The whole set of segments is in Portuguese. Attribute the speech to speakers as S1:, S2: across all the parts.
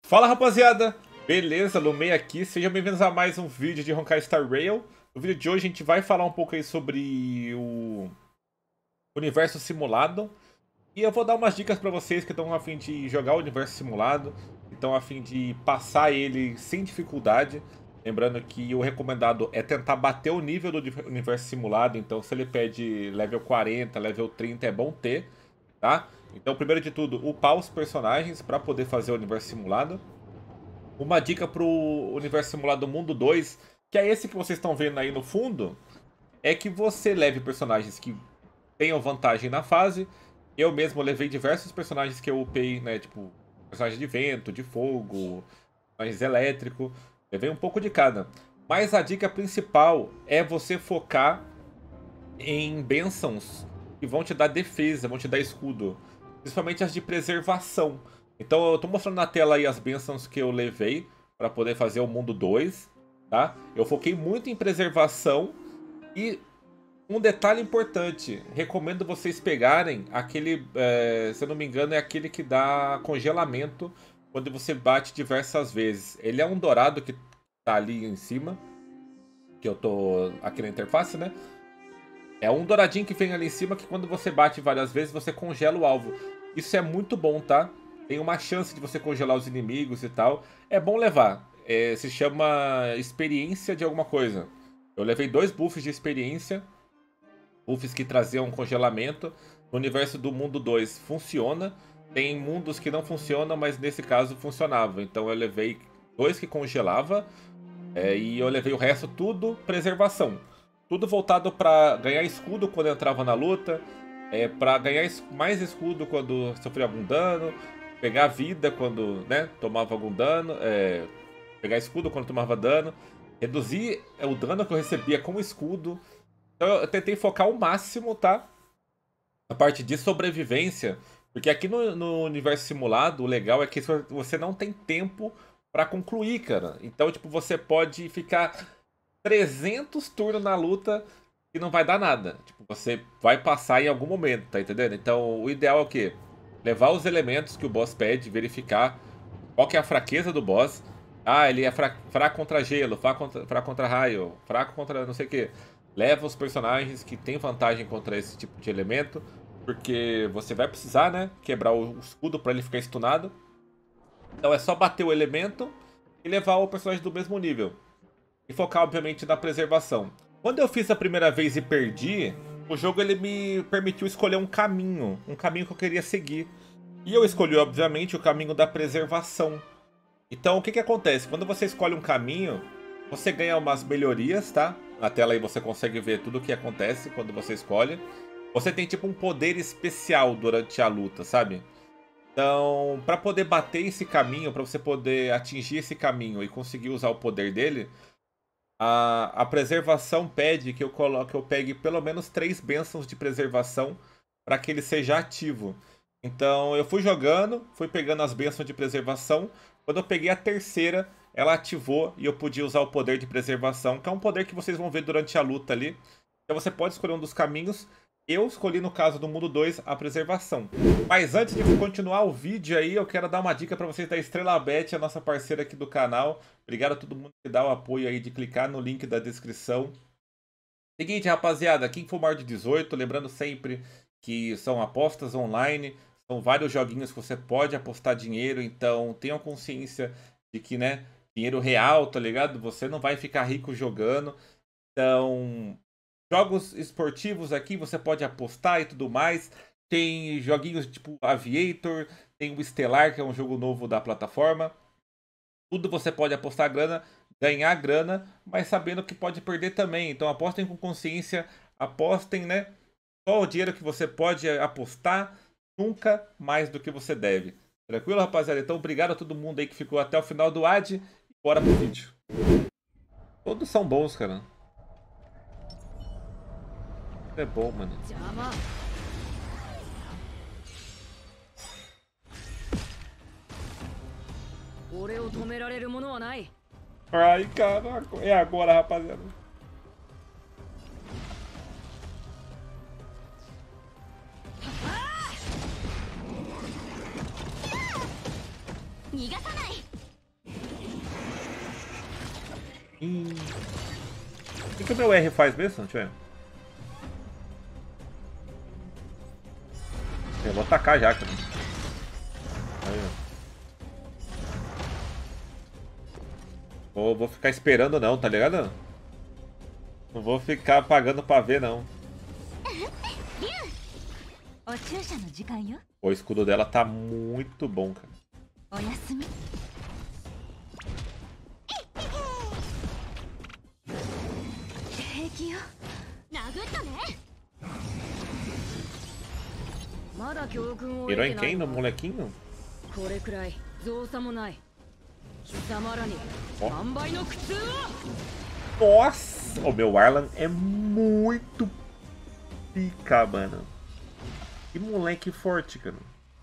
S1: Fala rapaziada, beleza? Lumei aqui, sejam bem-vindos a mais um vídeo de Honkai Star Rail. No vídeo de hoje a gente vai falar um pouco aí sobre o universo simulado. E eu vou dar umas dicas pra vocês que estão a fim de jogar o universo simulado, que estão a fim de passar ele sem dificuldade. Lembrando que o recomendado é tentar bater o nível do universo simulado, então se ele pede level 40, level 30 é bom ter, tá? Então, primeiro de tudo, upar os personagens para poder fazer o universo simulado. Uma dica pro universo simulado Mundo 2, que é esse que vocês estão vendo aí no fundo, é que você leve personagens que tenham vantagem na fase. Eu mesmo levei diversos personagens que eu upei, né? Tipo, personagens de vento, de fogo, personagens elétrico. Levei um pouco de cada. Mas a dica principal é você focar em bênçãos que vão te dar defesa, vão te dar escudo. Principalmente as de preservação. Então eu tô mostrando na tela aí as bênçãos que eu levei para poder fazer o mundo 2, tá? Eu foquei muito em preservação e um detalhe importante, recomendo vocês pegarem aquele, se eu não me engano, é aquele que dá congelamento quando você bate diversas vezes. Ele é um dourado que tá ali em cima, que eu tô aqui na interface, né? É um douradinho que vem ali em cima que quando você bate várias vezes, você congela o alvo. Isso é muito bom, tá? Tem uma chance de você congelar os inimigos e tal. É bom levar. Se chama experiência de alguma coisa. Eu levei 2 buffs de experiência. Buffs que traziam congelamento. No universo do mundo 2 funciona. Tem mundos que não funcionam, mas nesse caso funcionava. Então eu levei 2 que congelava. E eu levei o resto tudo preservação. Tudo voltado para ganhar escudo quando entrava na luta. Para ganhar mais escudo quando sofria algum dano. Pegar vida quando, né, tomava algum dano. Pegar escudo quando tomava dano. Reduzir o dano que eu recebia com escudo. Então eu tentei focar o máximo, tá? A parte de sobrevivência. Porque aqui no universo simulado, o legal é que você não tem tempo pra concluir, cara. Então, tipo, você pode ficar 300 turnos na luta e não vai dar nada. Tipo, você vai passar em algum momento, tá entendendo? Então, o ideal é o quê? Levar os elementos que o boss pede, verificar qual que é a fraqueza do boss. Ah, ele é fraco contra gelo, fraco contra raio, fraco contra não sei o que. Leva os personagens que tem vantagem contra esse tipo de elemento, porque você vai precisar, né, quebrar o escudo para ele ficar stunado. Então é só bater o elemento e levar o personagem do mesmo nível. E focar, obviamente, na preservação. Quando eu fiz a primeira vez e perdi, o jogo ele me permitiu escolher um caminho que eu queria seguir. E eu escolhi, obviamente, o caminho da preservação. Então, o que que acontece? Quando você escolhe um caminho, você ganha umas melhorias, tá? Na tela aí você consegue ver tudo o que acontece quando você escolhe. Você tem tipo um poder especial durante a luta, sabe? Então, para poder bater esse caminho, para você poder atingir esse caminho e conseguir usar o poder dele, a preservação pede que eu pegue pelo menos 3 bênçãos de preservação para que ele seja ativo. Então eu fui jogando, fui pegando as bênçãos de preservação. Quando eu peguei a terceira, ela ativou e eu podia usar o poder de preservação, que é um poder que vocês vão ver durante a luta ali. Então você pode escolher um dos caminhos. Eu escolhi, no caso do mundo 2, a preservação. Mas antes de continuar o vídeo aí, eu quero dar uma dica para vocês da Estrela Bet, a nossa parceira aqui do canal. Obrigado a todo mundo que dá o apoio aí de clicar no link da descrição. Seguinte, rapaziada, quem for maior de 18, lembrando sempre que são apostas online, são vários joguinhos que você pode apostar dinheiro, então tenham consciência de que, né, dinheiro real, tá ligado? Você não vai ficar rico jogando. Então, jogos esportivos aqui você pode apostar e tudo mais. Tem joguinhos tipo Aviator, tem o Estelar, que é um jogo novo da plataforma. Tudo você pode apostar grana, ganhar grana, mas sabendo que pode perder também. Então apostem com consciência, apostem, né? Só o dinheiro que você pode apostar, nunca mais do que você deve. Tranquilo, rapaziada? Então obrigado a todo mundo aí que ficou até o final do ad. Bora pro vídeo. Todos são bons, cara. É bom, mano. Ai, caraca. É agora, rapaziada. Ih. O que o meu R faz mesmo? Deixa eu ver. Eu vou atacar já, cara. Aí, ó. Vou ficar esperando não, tá ligado? Não vou ficar pagando pra ver, não. O escudo dela tá muito bom, cara. Mirou em quem? No molequinho? Ó. Nossa! O meu Arlan é muito pica, mano. Que moleque forte, cara.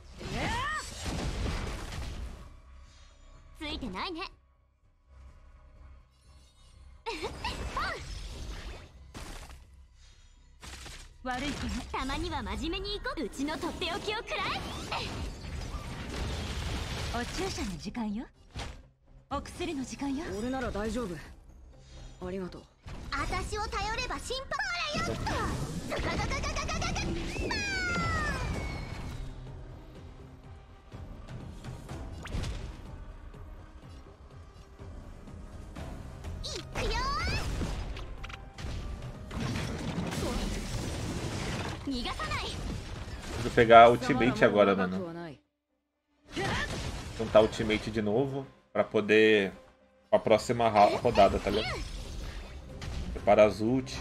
S1: Preciso pegar ultimate agora, mano. Juntar ultimate de novo pra poder pra próxima rodada, tá ligado? Prepara as ult.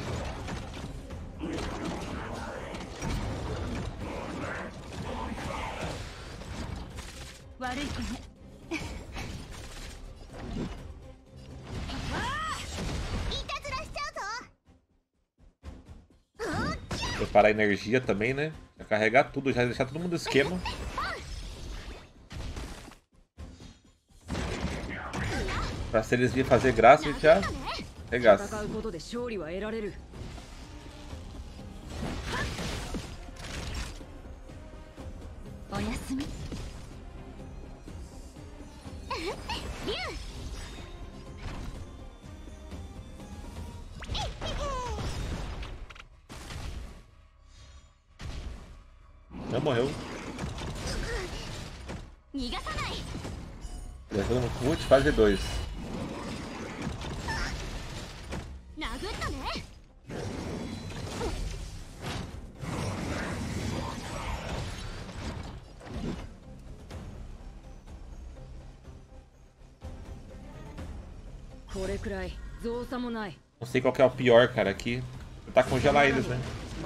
S1: Preparar a energia também, né? Já carregar tudo, já deixar todo mundo no esquema. Pra se eles virem fazer graça, a gente já regaça. Já morreu. Levando no ult, fase 2. Não sei qual que é o pior, cara, aqui. Tentar congelar eles, né?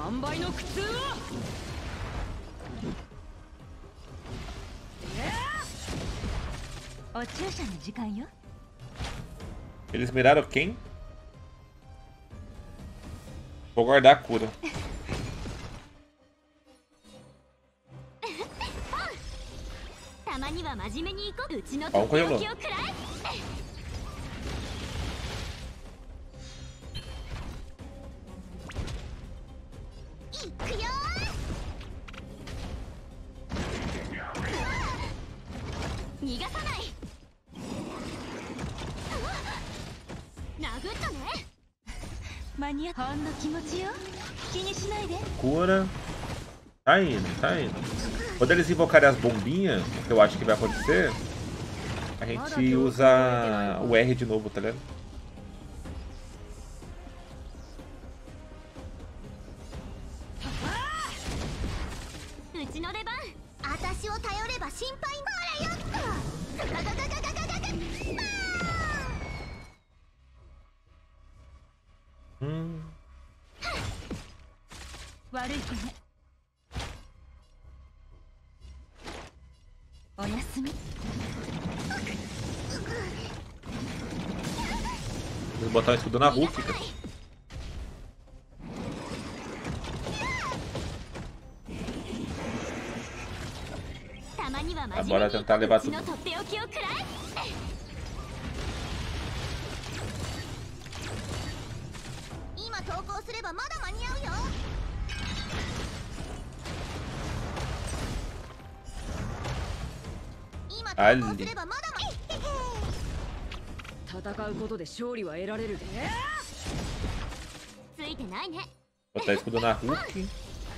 S1: Eles miraram quem? Vou guardar a cura. Ó, um congelou. Cura. Tá indo, tá indo. Quando eles invocarem as bombinhas, que eu acho que vai acontecer, a gente usa o R de novo, tá ligado? Vou botar um escudo na Hulk, cara. Bora tentar levar tudo. Ali. Botar escudo na Hulk.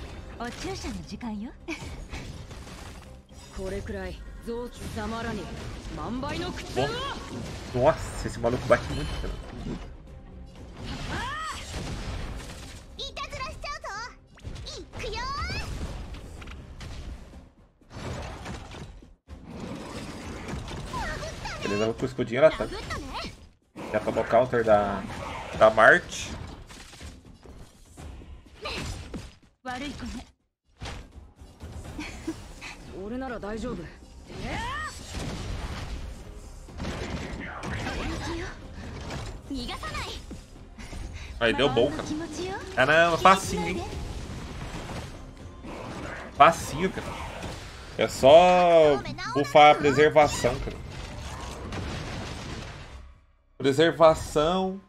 S1: Nossa, esse maluco bate muito, cara. Beleza, vou com o escudinho ela tá. Já tomou o counter da Marte. Aí deu bom, cara. Caramba, facinho, hein? Facinho, cara. É só buffar a preservação, cara. Preservação.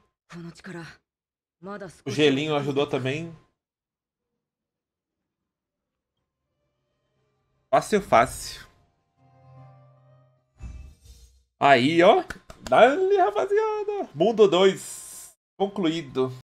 S1: O gelinho ajudou também. Fácil, fácil. Aí, ó. Dale, rapaziada. Mundo 2 concluído.